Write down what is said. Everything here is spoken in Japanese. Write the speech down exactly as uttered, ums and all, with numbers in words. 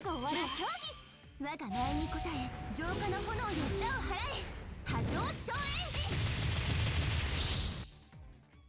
終わる。マキョウギ、我が前に応え浄化の炎で邪を払え。